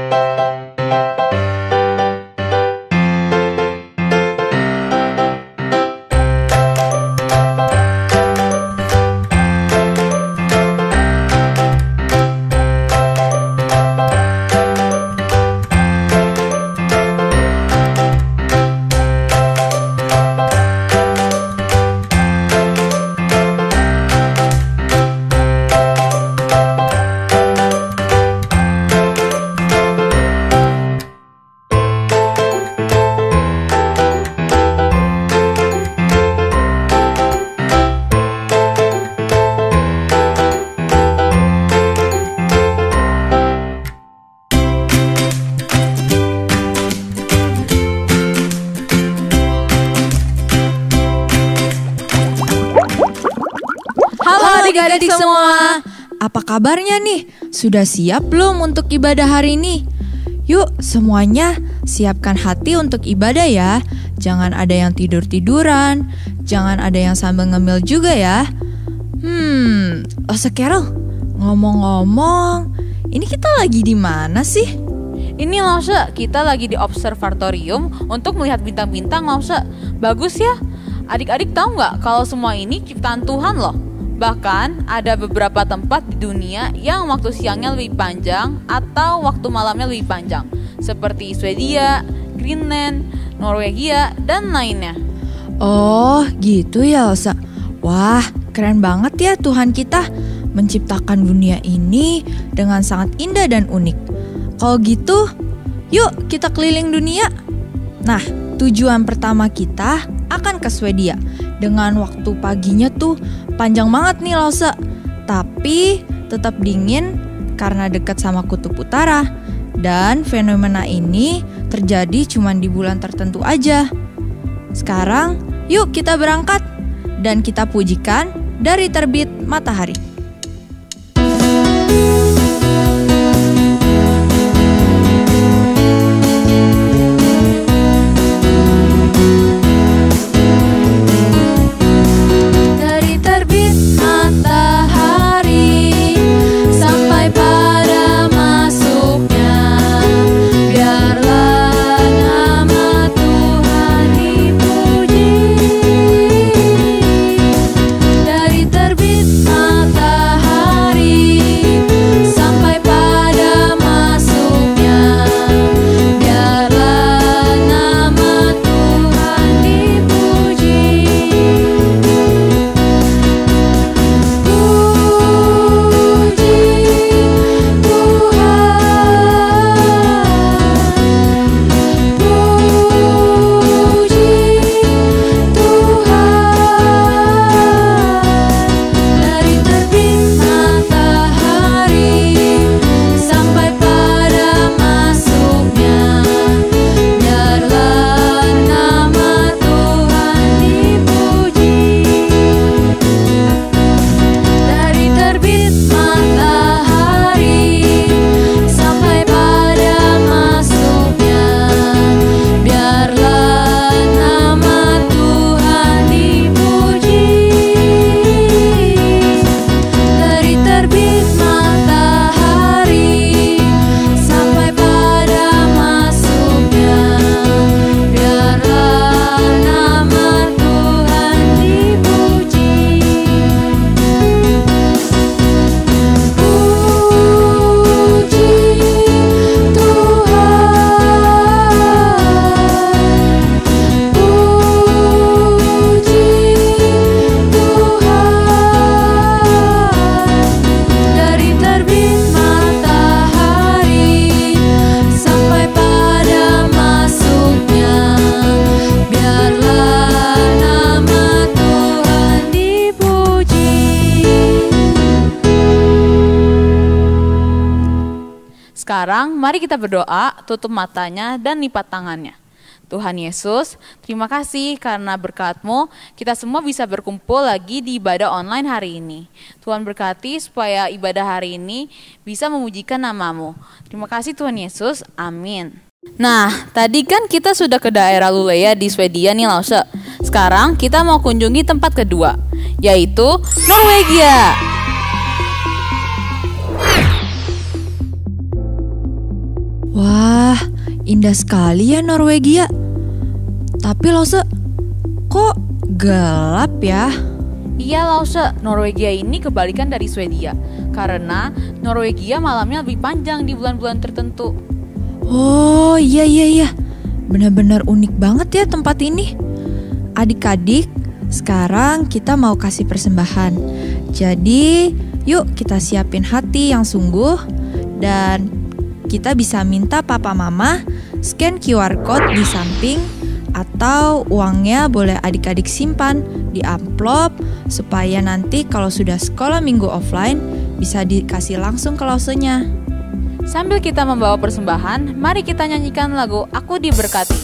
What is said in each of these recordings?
Adik-adik semua, apa kabarnya nih? Sudah siap belum untuk ibadah hari ini? Yuk semuanya siapkan hati untuk ibadah ya. Jangan ada yang tidur-tiduran, jangan ada yang sambil ngemil juga ya. Carol, ngomong-ngomong, ini kita lagi di mana sih? Ini Lause, kita lagi di observatorium untuk melihat bintang-bintang Lause. Bagus ya? Adik-adik tahu nggak kalau semua ini ciptaan Tuhan loh? Bahkan ada beberapa tempat di dunia yang waktu siangnya lebih panjang atau waktu malamnya lebih panjang, seperti Swedia, Greenland, Norwegia, dan lainnya. Oh gitu ya Elsa. Wah keren banget ya Tuhan kita menciptakan dunia ini dengan sangat indah dan unik. Kalau gitu yuk kita keliling dunia. Nah tujuan pertama kita akan ke Swedia. Dengan waktu paginya tuh panjang banget nih Lause. Tapi tetap dingin karena dekat sama kutub utara. Dan fenomena ini terjadi cuma di bulan tertentu aja. Sekarang yuk kita berangkat dan kita pujikan dari terbit matahari. Sekarang mari kita berdoa, tutup matanya dan lipat tangannya. Tuhan Yesus, terima kasih karena berkat-Mu kita semua bisa berkumpul lagi di ibadah online hari ini. Tuhan berkati supaya ibadah hari ini bisa memujikan nama-Mu. Terima kasih Tuhan Yesus, amin. Nah, tadi kan kita sudah ke daerah Luleå di Swedia nih Lause. Sekarang kita mau kunjungi tempat kedua, yaitu Norwegia. Wah, indah sekali ya Norwegia. Tapi Lause, kok gelap ya? Iya Lause, Norwegia ini kebalikan dari Swedia. Karena Norwegia malamnya lebih panjang di bulan-bulan tertentu. Oh iya. Benar-benar unik banget ya tempat ini. Adik-adik, sekarang kita mau kasih persembahan. Jadi, yuk kita siapin hati yang sungguh. Dan kita bisa minta papa mama scan QR code di samping. Atau uangnya boleh adik-adik simpan di amplop. Supaya nanti kalau sudah sekolah minggu offline bisa dikasih langsung ke Lausenya. Sambil kita membawa persembahan, mari kita nyanyikan lagu Aku Diberkati.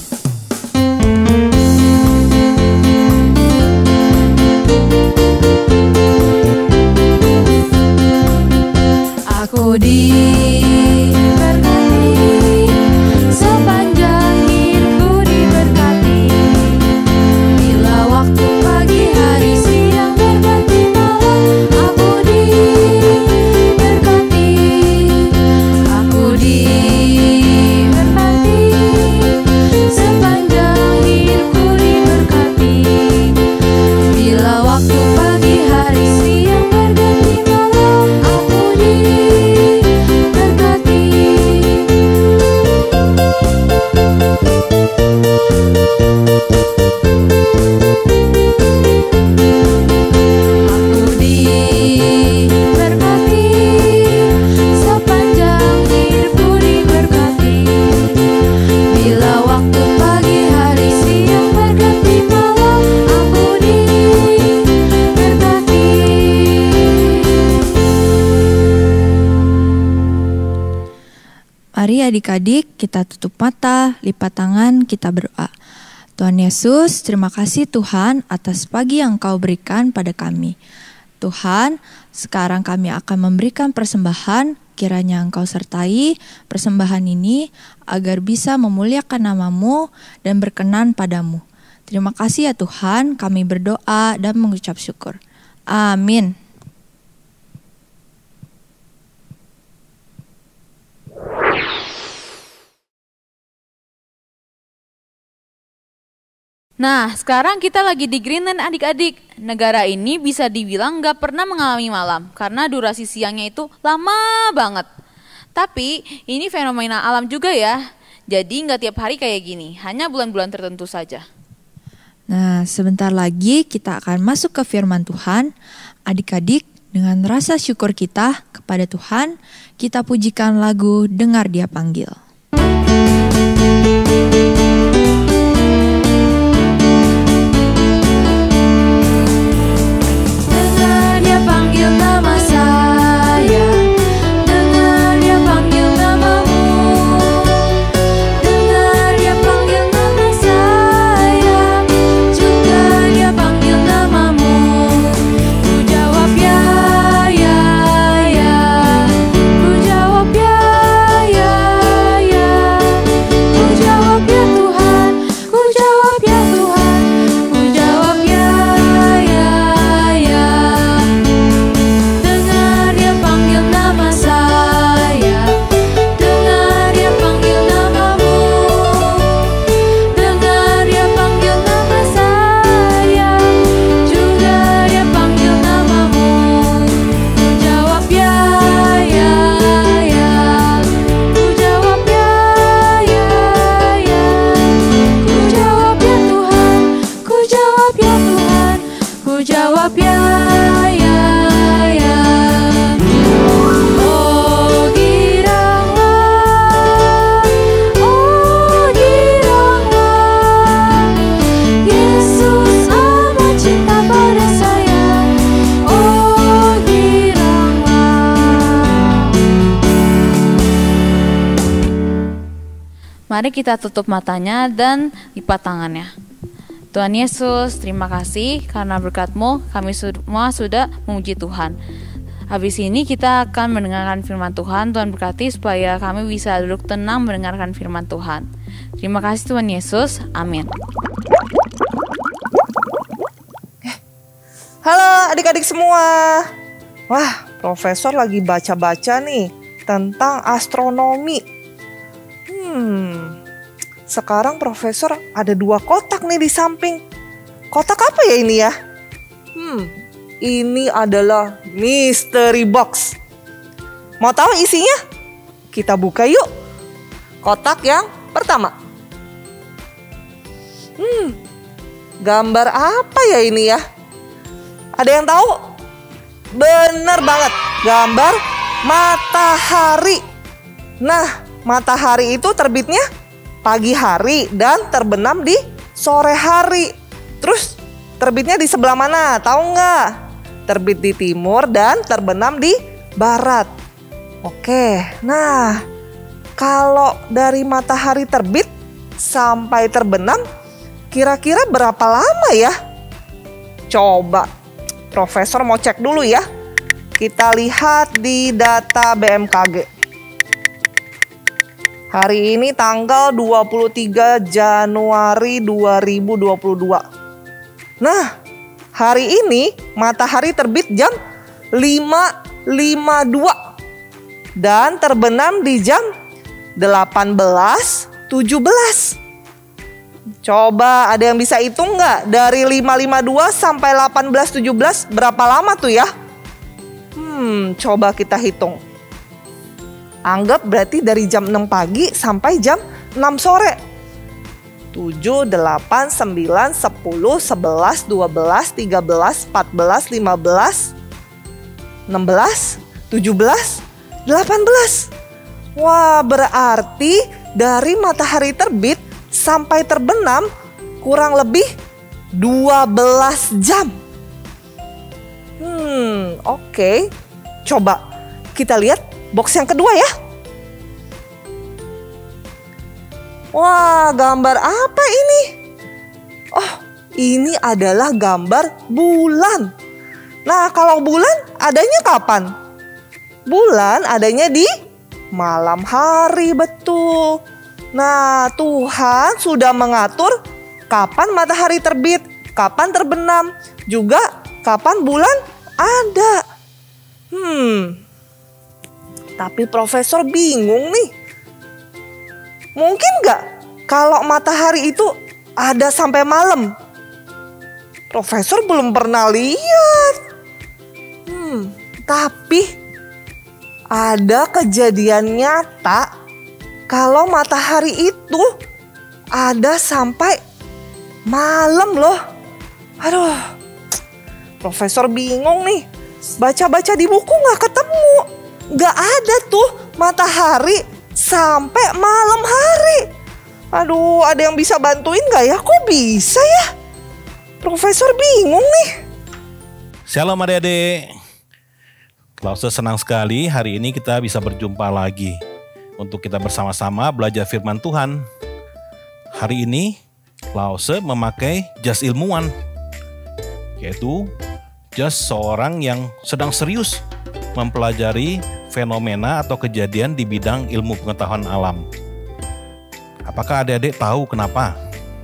Aku diberkati, sepanjang hidupku diberkati. Bila waktu pagi hari siang berganti malam, aku diberkati. Aku diberkati, sepanjang hidupku diberkati. Bila waktu pagi hari siang berganti malam, aku diberkati. Aku diberkati, sepanjang hidupku diberkati. Bila waktu pagi hari siang berganti malam, aku diberkati. Mari adik-adik kita tutup mata, lipat tangan, kita berdoa. Tuhan Yesus, terima kasih Tuhan atas pagi yang Kau berikan pada kami. Tuhan, sekarang kami akan memberikan persembahan, kiranya Engkau sertai persembahan ini agar bisa memuliakan nama-Mu dan berkenan padamu. Terima kasih ya Tuhan, kami berdoa dan mengucap syukur. Amin. Nah, sekarang kita lagi di Greenland adik-adik. Negara ini bisa dibilang gak pernah mengalami malam karena durasi siangnya itu lama banget. Tapi ini fenomena alam juga ya. Jadi gak tiap hari kayak gini, hanya bulan-bulan tertentu saja. Nah, sebentar lagi kita akan masuk ke firman Tuhan. Adik-adik, dengan rasa syukur kita kepada Tuhan, kita pujikan lagu Dengar Dia Panggil. Dengar Dia panggil nama saya, dengar Dia panggil namamu, dengar Dia panggil nama saya, juga Dia panggil namamu. Ku jawab ya, ku jawab ya, ku jawab ya Tuhan, ku jawab ya Tuhan, ku jawab ya. Dengar Dia panggil nama saya, dengar Dia panggil namamu, dengar Dia panggil nama saya, juga Dia panggil namamu. Ku jawab ya, ku jawab ya, ku jawab ya Tuhan, ku jawab ya Tuhan, ku jawab ya. Oh giranglah, Yesus amat cinta pada saya. Oh giranglah. Mari kita tutup matanya dan lipat tangannya. Tuhan Yesus, terima kasih karena berkat-Mu kami semua sudah memuji Tuhan. Habis ini kita akan mendengarkan firman Tuhan. Tuhan berkati supaya kami bisa duduk tenang mendengarkan firman Tuhan. Terima kasih Tuhan Yesus. Amin. Halo adik-adik semua. Wah, Profesor lagi baca-baca nih tentang astronomi. Sekarang Profesor ada 2 kotak nih di samping. Kotak apa ya ini ya? Ini adalah mystery box. Mau tahu isinya? Kita buka yuk. Kotak yang pertama. Gambar apa ya ini ya? Ada yang tahu? Bener banget, gambar matahari. Nah, matahari itu terbitnya pagi hari dan terbenam di sore hari. Terus terbitnya di sebelah mana? Tahu nggak? Terbit di timur dan terbenam di barat. Oke, nah kalau dari matahari terbit sampai terbenam kira-kira berapa lama ya? Coba Profesor mau cek dulu ya. Kita lihat di data BMKG. Hari ini tanggal 23 Januari 2022. Nah, hari ini matahari terbit jam 5.52 dan terbenam di jam 18.17. Coba ada yang bisa hitung nggak? Dari 5.52 sampai 18.17 berapa lama tuh ya? Coba kita hitung. Anggap berarti dari jam 6 pagi sampai jam 6 sore. 7, 8, 9, 10, 11, 12, 13, 14, 15, 16, 17, 18. Wah, berarti dari matahari terbit sampai terbenam kurang lebih 12 jam. Oke. Coba kita lihat box yang kedua ya. Wah, gambar apa ini? Oh, ini adalah gambar bulan. Nah, kalau bulan adanya kapan? Bulan adanya di malam hari, betul. Nah, Tuhan sudah mengatur kapan matahari terbit, kapan terbenam, juga kapan bulan ada. Tapi Profesor bingung nih. Mungkin nggak kalau matahari itu ada sampai malam? Profesor belum pernah lihat. Tapi ada kejadian nyata kalau matahari itu ada sampai malam loh. Aduh, Profesor bingung nih. Baca-baca di buku nggak ketemu. Nggak ada tuh matahari sampai malam hari. Aduh, ada yang bisa bantuin nggak ya? Kok bisa ya? Profesor bingung nih. Shalom adik-adik. Lause senang sekali hari ini kita bisa berjumpa lagi untuk kita bersama-sama belajar firman Tuhan. Hari ini Lause memakai jas ilmuwan, yaitu jas seorang yang sedang serius mempelajari fenomena atau kejadian di bidang ilmu pengetahuan alam. Apakah adik-adik tahu kenapa?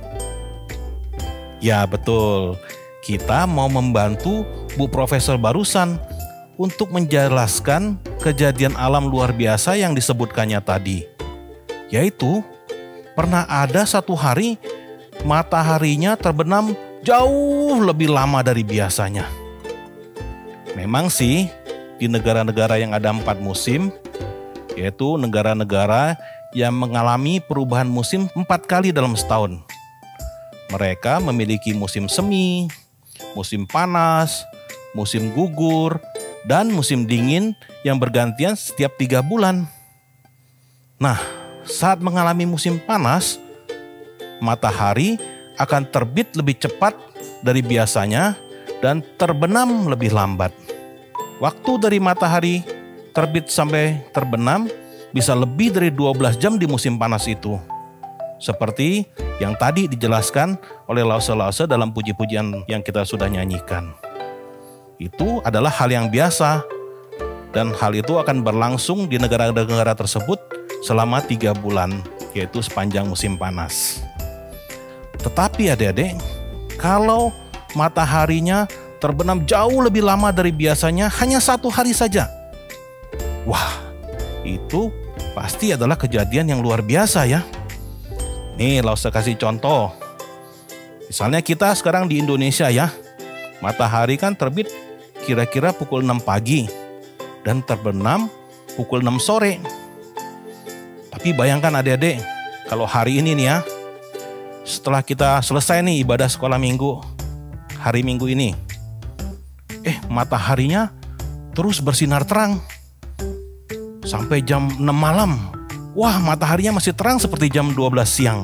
Ya betul, kita mau membantu Bu Profesor barusan untuk menjelaskan kejadian alam luar biasa yang disebutkannya tadi. Yaitu pernah ada satu hari mataharinya terbenam jauh lebih lama dari biasanya. Memang sih di negara-negara yang ada 4 musim, yaitu negara-negara yang mengalami perubahan musim 4 kali dalam setahun. Mereka memiliki musim semi, musim panas, musim gugur, dan musim dingin yang bergantian setiap 3 bulan. Nah, saat mengalami musim panas, matahari akan terbit lebih cepat dari biasanya dan terbenam lebih lambat. Waktu dari matahari terbit sampai terbenam bisa lebih dari 12 jam di musim panas itu. Seperti yang tadi dijelaskan oleh Lause-Lause dalam puji-pujian yang kita sudah nyanyikan. Itu adalah hal yang biasa. Dan hal itu akan berlangsung di negara-negara tersebut selama 3 bulan, yaitu sepanjang musim panas. Tetapi adik-adik, kalau mataharinya terbenam jauh lebih lama dari biasanya, hanya 1 hari saja. Wah, itu pasti adalah kejadian yang luar biasa ya. Nih, Lause kasih contoh. Misalnya kita sekarang di Indonesia ya, matahari kan terbit kira-kira pukul 6 pagi dan terbenam pukul 6 sore. Tapi bayangkan adik-adik, kalau hari ini nih ya, setelah kita selesai nih ibadah sekolah minggu, hari Minggu ini, mataharinya terus bersinar terang sampai jam 6 malam. Wah, mataharinya masih terang seperti jam 12 siang.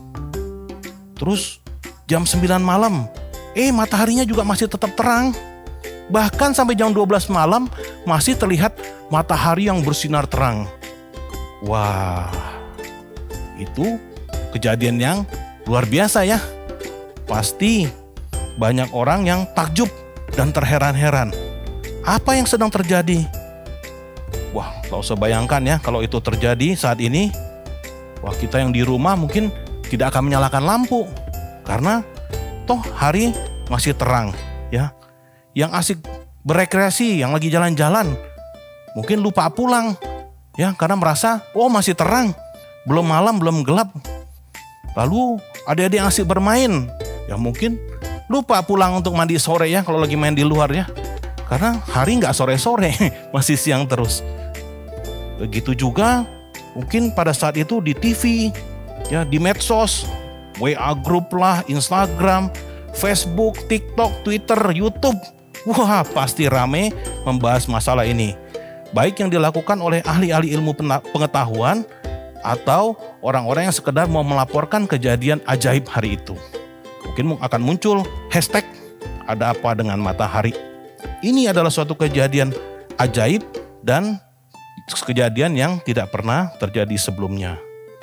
Terus jam 9 malam, mataharinya juga masih tetap terang. Bahkan sampai jam 12 malam masih terlihat matahari yang bersinar terang. Wah, itu kejadian yang luar biasa ya. Pasti banyak orang yang takjub dan terheran-heran. Apa yang sedang terjadi? Wah, tak usah bayangkan ya kalau itu terjadi saat ini. Wah, kita yang di rumah mungkin tidak akan menyalakan lampu. Karena toh hari masih terang ya. Yang asik berekreasi, yang lagi jalan-jalan, mungkin lupa pulang ya, karena merasa masih terang, belum malam, belum gelap. Lalu adik-adik yang asik bermain, ya mungkin lupa pulang untuk mandi sore ya kalau lagi main di luar ya. Karena hari nggak sore-sore, masih siang terus. Begitu juga mungkin pada saat itu di TV, ya di medsos, WA group lah, Instagram, Facebook, TikTok, Twitter, YouTube. Wah, pasti rame membahas masalah ini. Baik yang dilakukan oleh ahli-ahli ilmu pengetahuan atau orang-orang yang sekedar mau melaporkan kejadian ajaib hari itu. Mungkin akan muncul hashtag ada apa dengan matahari. Ini adalah suatu kejadian ajaib dan kejadian yang tidak pernah terjadi sebelumnya.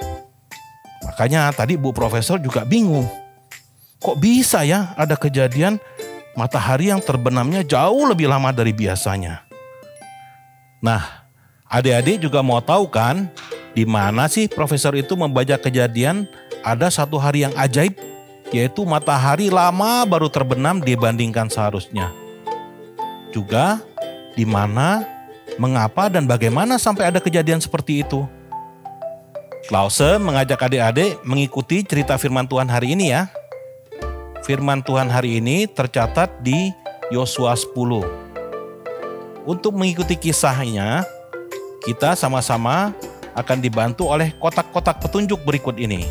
Makanya tadi Bu Profesor juga bingung. Kok bisa ya ada kejadian matahari yang terbenamnya jauh lebih lama dari biasanya? Nah, adik-adik juga mau tahu kan, di mana sih Profesor itu membaca kejadian ada satu hari yang ajaib, yaitu matahari lama baru terbenam dibandingkan seharusnya. Juga di mana, mengapa dan bagaimana sampai ada kejadian seperti itu. Lause mengajak adik-adik mengikuti cerita firman Tuhan hari ini ya. Firman Tuhan hari ini tercatat di Yosua 10. Untuk mengikuti kisahnya, kita sama-sama akan dibantu oleh kotak-kotak petunjuk berikut ini.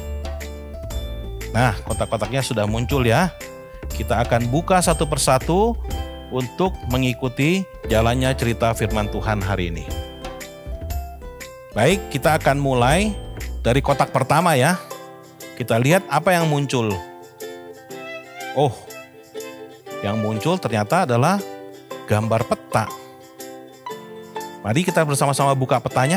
Nah, kotak-kotaknya sudah muncul ya. Kita akan buka satu persatu untuk mengikuti jalannya cerita firman Tuhan hari ini. Baik, kita akan mulai dari kotak pertama ya. Kita lihat apa yang muncul. Oh, yang muncul ternyata adalah gambar peta. Mari kita bersama-sama buka petanya.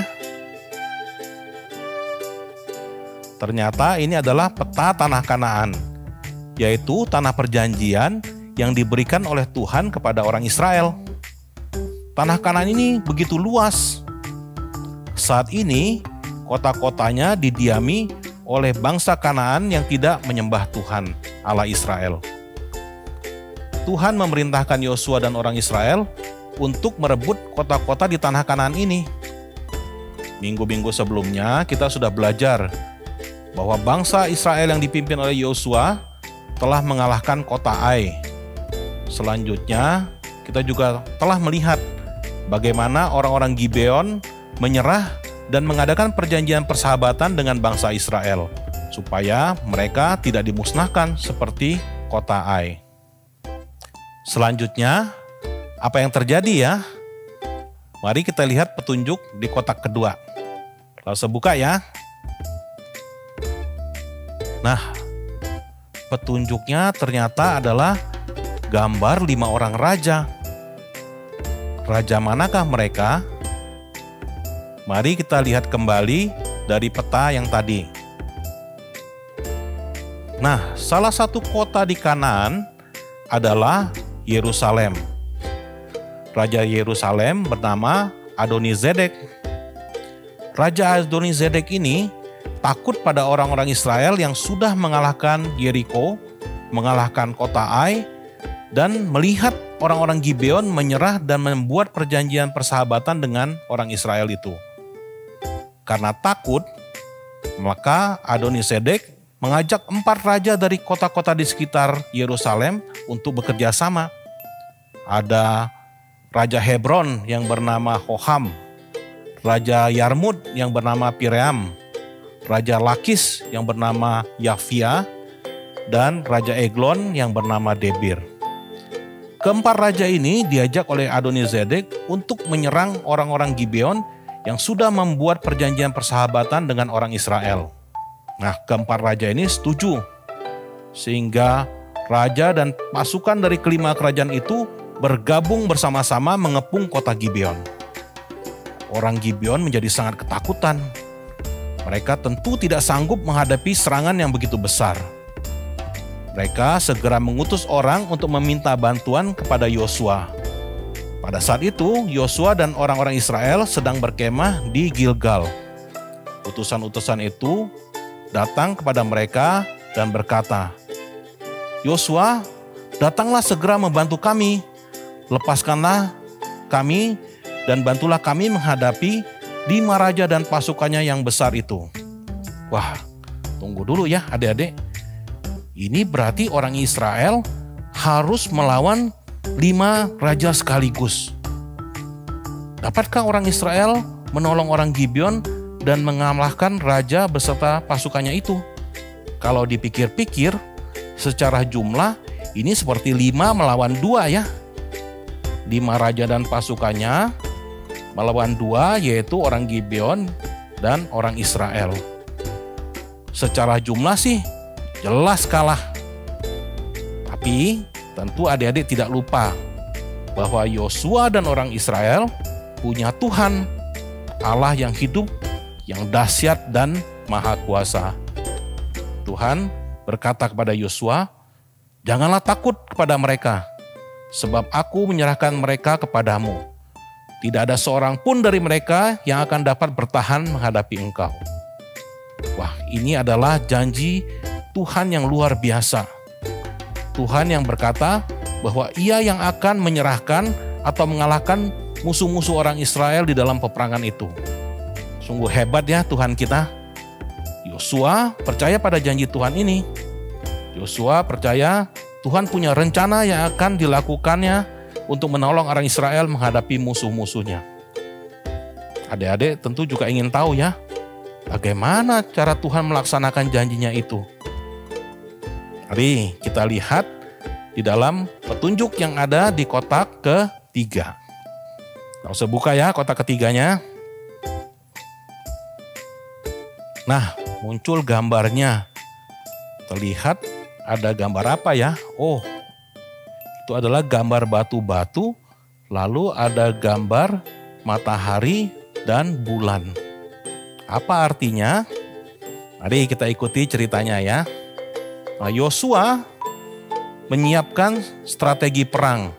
Ternyata ini adalah peta tanah Kanaan, yaitu tanah perjanjian yang diberikan oleh Tuhan kepada orang Israel. Tanah Kanaan ini begitu luas. Saat ini kota-kotanya didiami oleh bangsa Kanaan yang tidak menyembah Tuhan Allah Israel. Tuhan memerintahkan Yosua dan orang Israel untuk merebut kota-kota di tanah Kanaan ini. Minggu-minggu sebelumnya kita sudah belajar bahwa bangsa Israel yang dipimpin oleh Yosua telah mengalahkan kota Ai. Selanjutnya kita juga telah melihat bagaimana orang-orang Gibeon menyerah dan mengadakan perjanjian persahabatan dengan bangsa Israel supaya mereka tidak dimusnahkan seperti kota Ai. Selanjutnya, apa yang terjadi ya? Mari kita lihat petunjuk di kotak kedua. Langsung buka ya. Nah, petunjuknya ternyata adalah gambar 5 orang raja. Raja manakah mereka? Mari kita lihat kembali dari peta yang tadi. Nah, salah satu kota di Kanaan adalah Yerusalem. Raja Yerusalem bernama Adonizedek. Raja Adonizedek ini takut pada orang-orang Israel yang sudah mengalahkan Yeriko, mengalahkan kota Ai, dan melihat orang-orang Gibeon menyerah dan membuat perjanjian persahabatan dengan orang Israel itu. Karena takut, maka Adoni-Sedek mengajak 4 raja dari kota-kota di sekitar Yerusalem untuk bekerja sama. Ada Raja Hebron yang bernama Hoham, Raja Yarmut yang bernama Piream, Raja Lakis yang bernama Yafia, dan Raja Eglon yang bernama Debir. Keempat raja ini diajak oleh Adoni-Sedek untuk menyerang orang-orang Gibeon yang sudah membuat perjanjian persahabatan dengan orang Israel. Nah, keempat raja ini setuju, sehingga raja dan pasukan dari kelima kerajaan itu bergabung bersama-sama mengepung kota Gibeon. Orang Gibeon menjadi sangat ketakutan. Mereka tentu tidak sanggup menghadapi serangan yang begitu besar. Mereka segera mengutus orang untuk meminta bantuan kepada Yosua. Pada saat itu, Yosua dan orang-orang Israel sedang berkemah di Gilgal. Utusan-utusan itu datang kepada mereka dan berkata, "Yosua, datanglah segera membantu kami. Lepaskanlah kami dan bantulah kami menghadapi 5 raja dan pasukannya yang besar itu." Wah, tunggu dulu ya adik-adik. Ini berarti orang Israel harus melawan 5 raja sekaligus. Dapatkah orang Israel menolong orang Gibeon dan mengalahkan raja beserta pasukannya itu? Kalau dipikir-pikir, secara jumlah ini seperti 5 melawan 2 ya. 5 raja dan pasukannya melawan 2, yaitu orang Gibeon dan orang Israel. Secara jumlah sih jelas kalah. Tapi tentu adik-adik tidak lupa bahwa Yosua dan orang Israel punya Tuhan, Allah yang hidup, yang dahsyat dan maha kuasa. Tuhan berkata kepada Yosua, "Janganlah takut kepada mereka, sebab aku menyerahkan mereka kepadamu. Tidak ada seorang pun dari mereka yang akan dapat bertahan menghadapi engkau." Wah, ini adalah janji Tuhan yang luar biasa. Tuhan yang berkata bahwa Ia yang akan menyerahkan atau mengalahkan musuh-musuh orang Israel di dalam peperangan itu. Sungguh hebat ya Tuhan kita. Yosua percaya pada janji Tuhan ini. Yosua percaya Tuhan punya rencana yang akan dilakukannya untuk menolong orang Israel menghadapi musuh-musuhnya. Adik-adik tentu juga ingin tahu ya, bagaimana cara Tuhan melaksanakan janjinya itu. Mari kita lihat di dalam petunjuk yang ada di kotak ketiga. Kita usah buka ya kotak ketiganya. Nah, muncul gambarnya. Terlihat ada gambar apa ya? Oh, itu adalah gambar batu-batu, lalu ada gambar matahari dan bulan. Apa artinya? Mari kita ikuti ceritanya ya. Nah, Yosua menyiapkan strategi perang.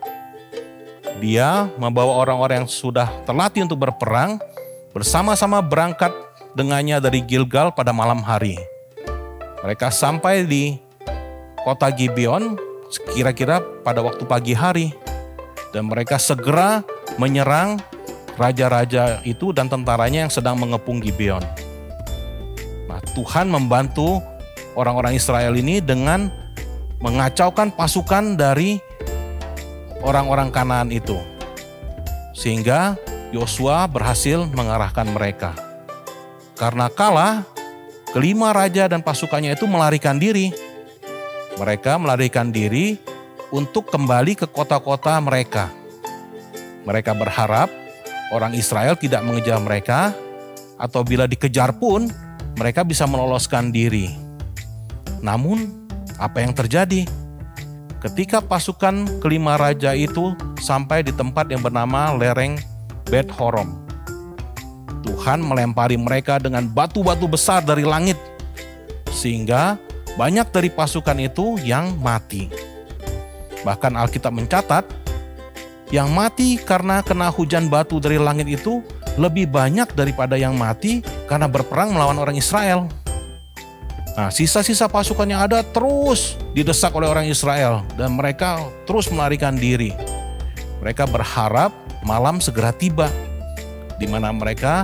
Dia membawa orang-orang yang sudah terlatih untuk berperang bersama-sama berangkat dengannya dari Gilgal pada malam hari. Mereka sampai di kota Gibeon kira-kira pada waktu pagi hari. Dan mereka segera menyerang raja-raja itu dan tentaranya yang sedang mengepung Gibeon. Nah, Tuhan membantu orang-orang Israel ini dengan mengacaukan pasukan dari orang-orang Kanaan itu. Sehingga Yosua berhasil mengarahkan mereka. Karena kalah, kelima raja dan pasukannya itu melarikan diri. Mereka melarikan diri untuk kembali ke kota-kota mereka. Mereka berharap orang Israel tidak mengejar mereka, atau bila dikejar pun mereka bisa meloloskan diri. Namun, apa yang terjadi? Ketika pasukan kelima raja itu sampai di tempat yang bernama lereng Bet Horom, Tuhan melempari mereka dengan batu-batu besar dari langit, sehingga banyak dari pasukan itu yang mati. Bahkan Alkitab mencatat, yang mati karena kena hujan batu dari langit itu lebih banyak daripada yang mati karena berperang melawan orang Israel. Nah, sisa-sisa pasukan yang ada terus didesak oleh orang Israel dan mereka terus melarikan diri. Mereka berharap malam segera tiba, di mana mereka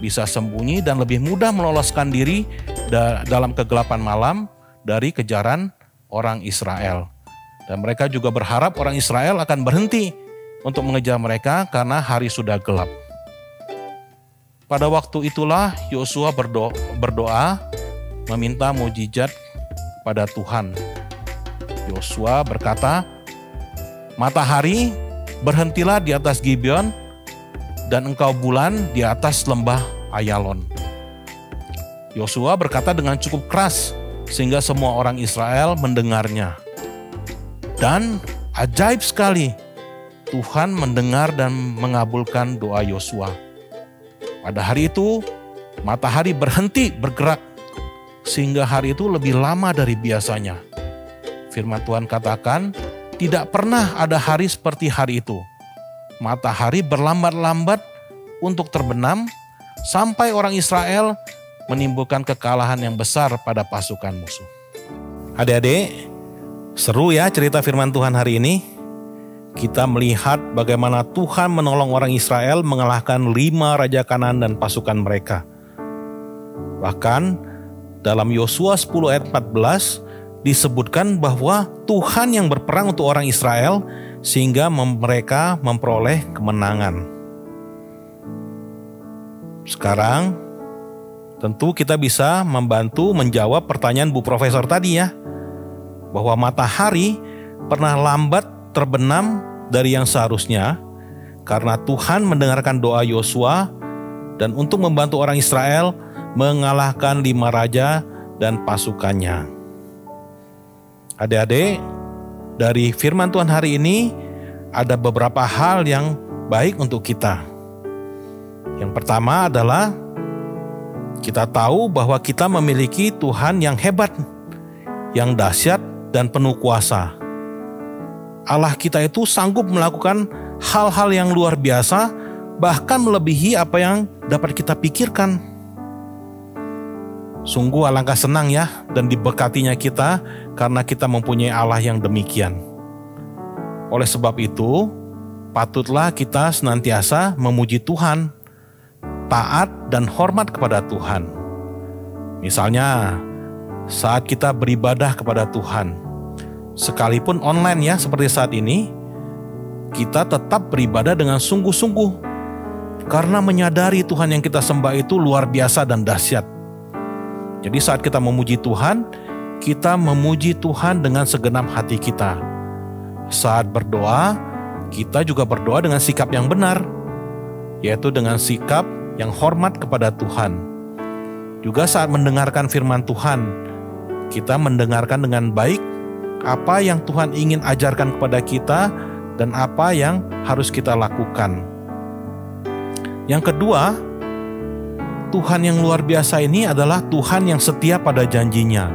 bisa sembunyi dan lebih mudah meloloskan diri dalam kegelapan malam dari kejaran orang Israel. Dan mereka juga berharap orang Israel akan berhenti untuk mengejar mereka karena hari sudah gelap. Pada waktu itulah Yosua berdoa meminta mukjizat pada Tuhan. Yosua berkata, "Matahari, berhentilah di atas Gibeon, dan engkau bulan di atas lembah Ayalon." Yosua berkata dengan cukup keras sehingga semua orang Israel mendengarnya. Dan ajaib sekali, Tuhan mendengar dan mengabulkan doa Yosua. Pada hari itu, matahari berhenti bergerak sehingga hari itu lebih lama dari biasanya. Firman Tuhan katakan, tidak pernah ada hari seperti hari itu. Matahari berlambat-lambat untuk terbenam sampai orang Israel menimbulkan kekalahan yang besar pada pasukan musuh. Adik-adik, seru ya cerita firman Tuhan hari ini. Kita melihat bagaimana Tuhan menolong orang Israel mengalahkan 5 raja Kanaan dan pasukan mereka. Bahkan dalam Yosua 10 ayat 14 disebutkan bahwa Tuhan yang berperang untuk orang Israel sehingga mereka memperoleh kemenangan. Sekarang tentu kita bisa membantu menjawab pertanyaan Bu Profesor tadi ya, bahwa matahari pernah lambat terbenam dari yang seharusnya karena Tuhan mendengarkan doa Yosua dan untuk membantu orang Israel mengalahkan 5 raja dan pasukannya. Adik-adik, dari firman Tuhan hari ini ada beberapa hal yang baik untuk kita. Yang pertama adalah kita tahu bahwa kita memiliki Tuhan yang hebat, yang dahsyat dan penuh kuasa. Allah kita itu sanggup melakukan hal-hal yang luar biasa, bahkan melebihi apa yang dapat kita pikirkan. Sungguh alangkah senang ya dan diberkatinya kita karena kita mempunyai Allah yang demikian. Oleh sebab itu, patutlah kita senantiasa memuji Tuhan, taat dan hormat kepada Tuhan. Misalnya, saat kita beribadah kepada Tuhan, sekalipun online ya seperti saat ini, kita tetap beribadah dengan sungguh-sungguh karena menyadari Tuhan yang kita sembah itu luar biasa dan dahsyat. Jadi saat kita memuji Tuhan, kita memuji Tuhan dengan segenap hati kita. Saat berdoa, kita juga berdoa dengan sikap yang benar, yaitu dengan sikap yang hormat kepada Tuhan. Juga saat mendengarkan firman Tuhan, kita mendengarkan dengan baik apa yang Tuhan ingin ajarkan kepada kita dan apa yang harus kita lakukan. Yang kedua, Tuhan yang luar biasa ini adalah Tuhan yang setia pada janjinya.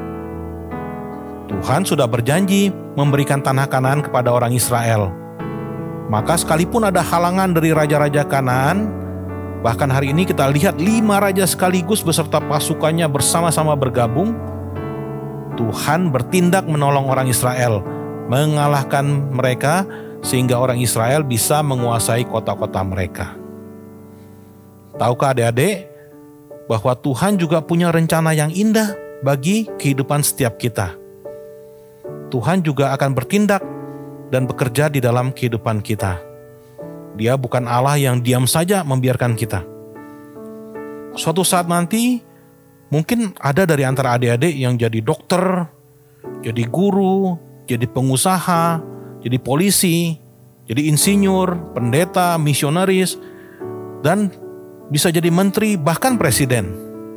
Tuhan sudah berjanji memberikan tanah Kanaan kepada orang Israel. Maka sekalipun ada halangan dari raja-raja Kanaan, bahkan hari ini kita lihat 5 raja sekaligus beserta pasukannya bersama-sama bergabung, Tuhan bertindak menolong orang Israel, mengalahkan mereka sehingga orang Israel bisa menguasai kota-kota mereka. Tahukah adik-adik bahwa Tuhan juga punya rencana yang indah bagi kehidupan setiap kita. Tuhan juga akan bertindak dan bekerja di dalam kehidupan kita. Dia bukan Allah yang diam saja membiarkan kita. Suatu saat nanti, mungkin ada dari antara adik-adik yang jadi dokter, jadi guru, jadi pengusaha, jadi polisi, jadi insinyur, pendeta, misionaris, dan bisa jadi menteri, bahkan presiden.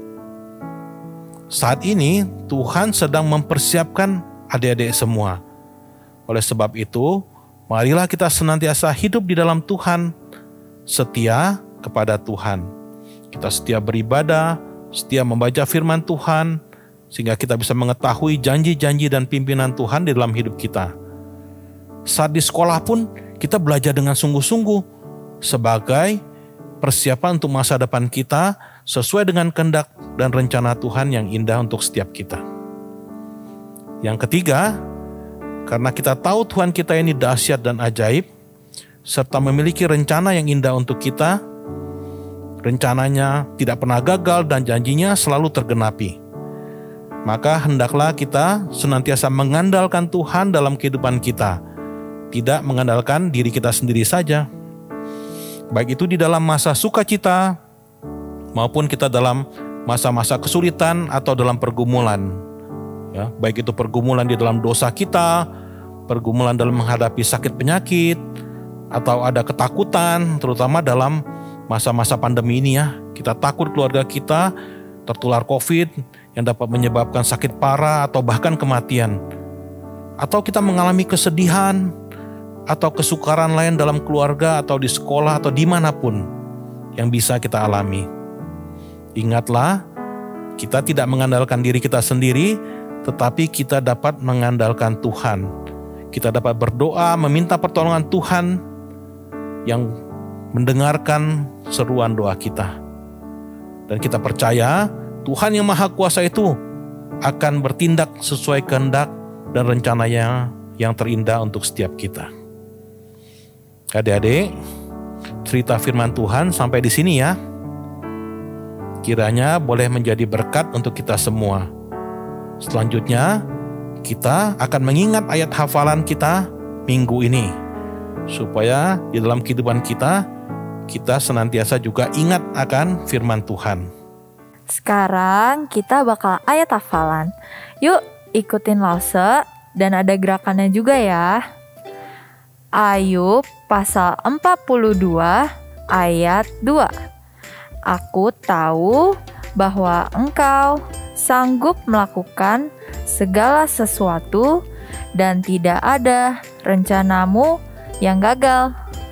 Saat ini Tuhan sedang mempersiapkan adik-adik semua. Oleh sebab itu, marilah kita senantiasa hidup di dalam Tuhan, setia kepada Tuhan. Kita setia beribadah, setia membaca firman Tuhan, sehingga kita bisa mengetahui janji-janji dan pimpinan Tuhan di dalam hidup kita. Saat di sekolah pun kita belajar dengan sungguh-sungguh sebagai persiapan untuk masa depan kita sesuai dengan kehendak dan rencana Tuhan yang indah untuk setiap kita. Yang ketiga, karena kita tahu Tuhan kita ini dahsyat dan ajaib, serta memiliki rencana yang indah untuk kita, rencananya tidak pernah gagal dan janjinya selalu tergenapi. Maka hendaklah kita senantiasa mengandalkan Tuhan dalam kehidupan kita, tidak mengandalkan diri kita sendiri saja. Baik itu di dalam masa sukacita maupun kita dalam masa-masa kesulitan atau dalam pergumulan. Ya, baik itu pergumulan di dalam dosa kita, pergumulan dalam menghadapi sakit penyakit, atau ada ketakutan, terutama dalam masa-masa pandemi ini ya. Kita takut keluarga kita tertular COVID yang dapat menyebabkan sakit parah atau bahkan kematian. Atau kita mengalami kesedihan atau kesukaran lain dalam keluarga atau di sekolah atau dimanapun yang bisa kita alami. Ingatlah, kita tidak mengandalkan diri kita sendiri, tetapi kita dapat mengandalkan Tuhan. Kita dapat berdoa, meminta pertolongan Tuhan yang mendengarkan seruan doa kita. Dan kita percaya Tuhan yang Maha Kuasa itu akan bertindak sesuai kehendak dan rencananya yang terindah untuk setiap kita. Adik-adik, cerita firman Tuhan sampai di sini ya. Kiranya boleh menjadi berkat untuk kita semua. Selanjutnya, kita akan mengingat ayat hafalan kita minggu ini, supaya di dalam kehidupan kita senantiasa juga ingat akan firman Tuhan. Sekarang kita bakal ayat hafalan. Yuk ikutin Lause dan ada gerakannya juga ya. Ayub pasal 42 ayat 2. Aku tahu bahwa engkau sanggup melakukan segala sesuatu dan tidak ada rencanamu yang gagal.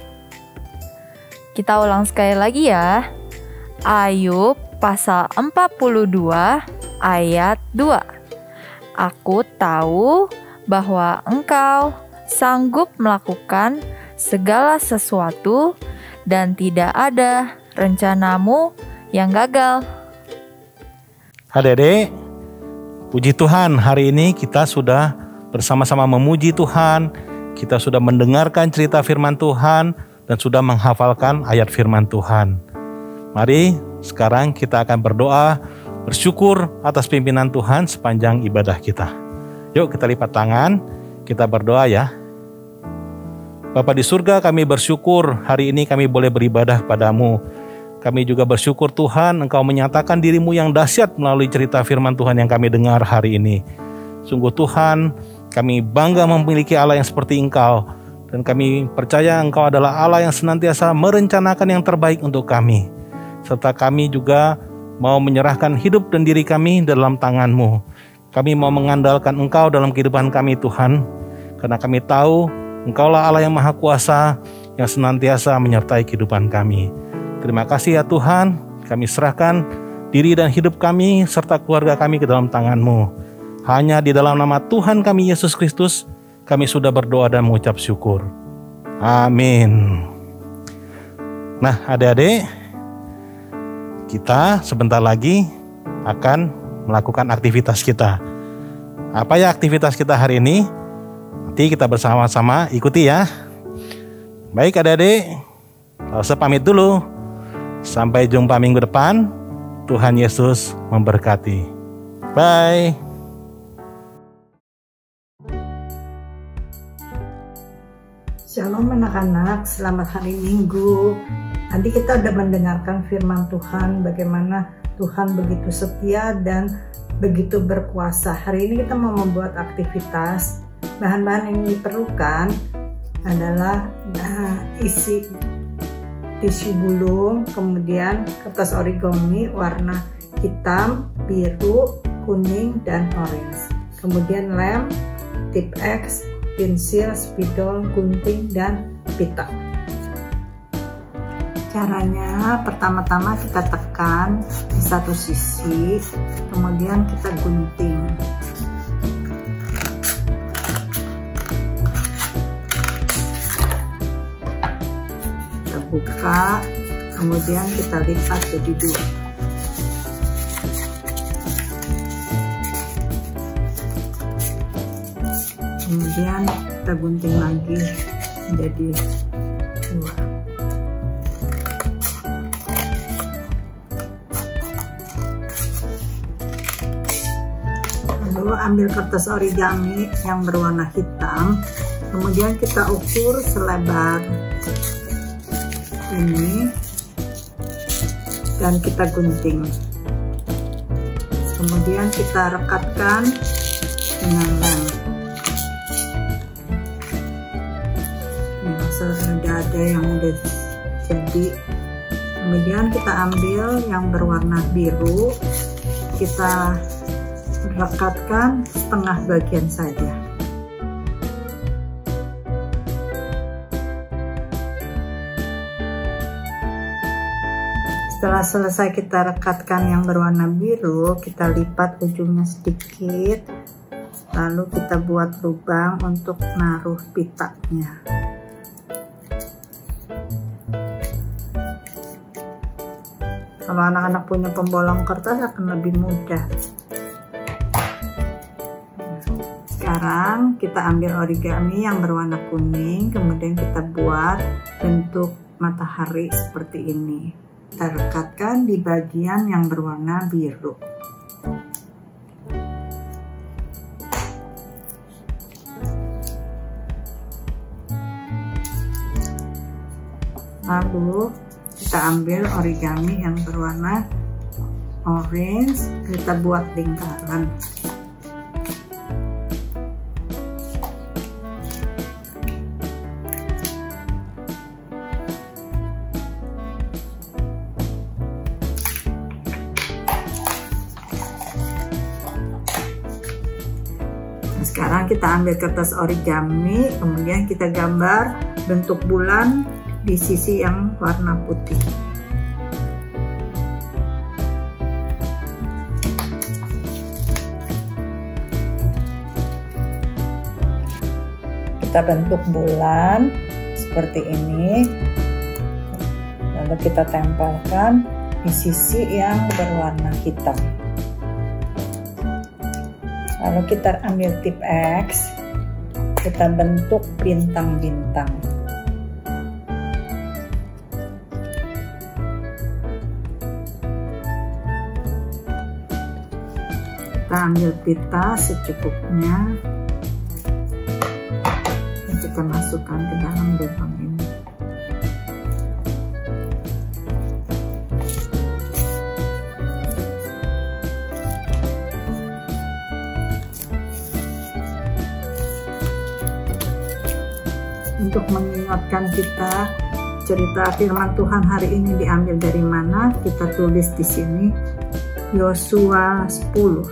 Kita ulang sekali lagi ya. Ayub pasal 42 ayat 2. Aku tahu bahwa engkau sanggup melakukan segala sesuatu dan tidak ada rencanamu yang gagal. Adik-adik, puji Tuhan, hari ini kita sudah bersama-sama memuji Tuhan. Kita sudah mendengarkan cerita firman Tuhan dan sudah menghafalkan ayat firman Tuhan. Mari sekarang kita akan berdoa, bersyukur atas pimpinan Tuhan sepanjang ibadah kita. Yuk kita lipat tangan, kita berdoa ya. Bapa di surga, kami bersyukur hari ini kami boleh beribadah padamu. Kami juga bersyukur Tuhan, Engkau menyatakan dirimu yang dahsyat melalui cerita firman Tuhan yang kami dengar hari ini. Sungguh Tuhan, kami bangga memiliki Allah yang seperti Engkau. Dan kami percaya Engkau adalah Allah yang senantiasa merencanakan yang terbaik untuk kami. Serta kami juga mau menyerahkan hidup dan diri kami dalam tangan-Mu. Kami mau mengandalkan Engkau dalam kehidupan kami Tuhan. Karena kami tahu Engkaulah Allah yang Maha Kuasa yang senantiasa menyertai kehidupan kami. Terima kasih ya Tuhan, kami serahkan diri dan hidup kami serta keluarga kami ke dalam tangan-Mu. Hanya di dalam nama Tuhan kami Yesus Kristus, kami sudah berdoa dan mengucap syukur. Amin. Nah adik-adik, kita sebentar lagi akan melakukan aktivitas kita. Apa ya aktivitas kita hari ini? Nanti kita bersama-sama ikuti ya. Baik adik-adik, Lause pamit dulu. Sampai jumpa minggu depan. Tuhan Yesus memberkati. Bye. Shalom anak-anak, selamat hari Minggu. Nanti kita udah mendengarkan firman Tuhan, bagaimana Tuhan begitu setia dan begitu berkuasa. Hari ini kita mau membuat aktivitas. Bahan-bahan yang diperlukan adalah isi tisu gulung, kemudian kertas origami warna hitam, biru, kuning, dan orange. Kemudian lem, tip X, pensil, spidol, gunting, dan pita. Caranya pertama-tama kita tekan di satu sisi, kemudian kita gunting. Buka, kemudian kita lipat jadi dua. Kemudian kita gunting lagi menjadi dua. Lalu ambil kertas origami yang berwarna hitam, kemudian kita ukur selebar ini dan kita gunting. Kemudian kita rekatkan dengan lem. Ini sudah ada yang udah jadi. Kemudian kita ambil yang berwarna biru, kita rekatkan setengah bagian saja. Setelah selesai kita rekatkan yang berwarna biru, kita lipat ujungnya sedikit, lalu kita buat lubang untuk naruh pitanya. Kalau anak-anak punya pembolong kertas akan lebih mudah. Sekarang kita ambil origami yang berwarna kuning, kemudian kita buat bentuk matahari seperti ini. Kita rekatkan di bagian yang berwarna biru. Lalu kita ambil origami yang berwarna orange, kita buat lingkaran. Sekarang kita ambil kertas origami, kemudian kita gambar bentuk bulan di sisi yang warna putih. Kita bentuk bulan seperti ini, lalu kita tempelkan di sisi yang berwarna hitam. Lalu kita ambil tip X, kita bentuk bintang-bintang. Kita ambil pita secukupnya, dan kita masukkan ke dalam lubang ini. Untuk mengingatkan kita cerita firman Tuhan hari ini diambil dari mana, kita tulis di sini Yosua 10.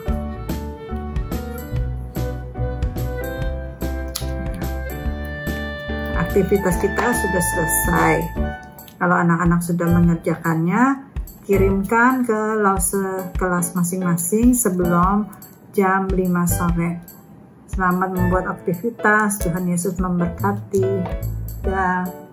Aktivitas kita sudah selesai. Kalau anak-anak sudah mengerjakannya, kirimkan ke kelas masing-masing sebelum jam 5 sore. Selamat membuat aktivitas. Tuhan Yesus memberkati. Dah.